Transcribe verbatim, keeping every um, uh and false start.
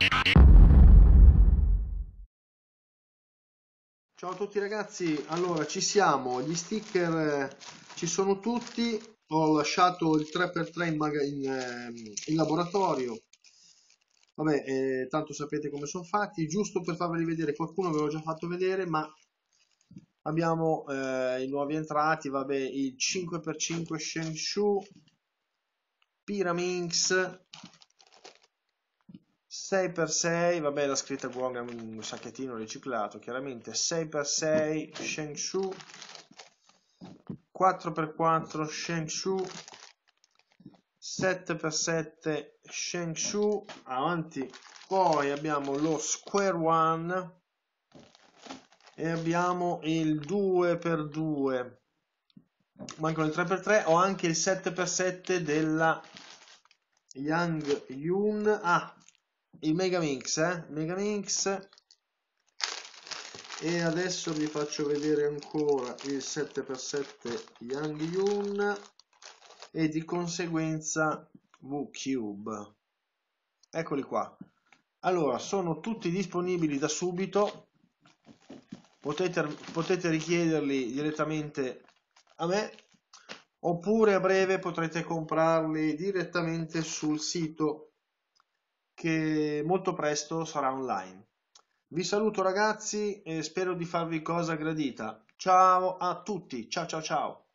Ciao a tutti ragazzi, allora ci siamo, gli sticker eh, ci sono tutti, ho lasciato il tre per tre in, maga- in, ehm, in laboratorio, vabbè, eh, tanto sapete come sono fatti, giusto per farveli vedere, qualcuno ve l'ho già fatto vedere, ma abbiamo eh, i nuovi entrati, vabbè, il cinque per cinque Shenshu, Pyraminx, sei per sei, vabbè la scritta Guang è un sacchettino riciclato, chiaramente sei per sei Shenshu, quattro per quattro Shenshu, sette per sette Shenshu, avanti, poi abbiamo lo Square One e abbiamo il due per due, mancano il tre per tre, ho anche il sette per sette della Yang Yun, ah, il Megaminx, eh, Megaminx. E adesso vi faccio vedere ancora il sette per sette Yang Yun e di conseguenza V-Cube. Eccoli qua. Allora, sono tutti disponibili da subito, potete, potete richiederli direttamente a me, oppure a breve potrete comprarli direttamente sul sito che molto presto sarà online. Vi saluto ragazzi e spero di farvi cosa gradita. Ciao a tutti, ciao ciao ciao.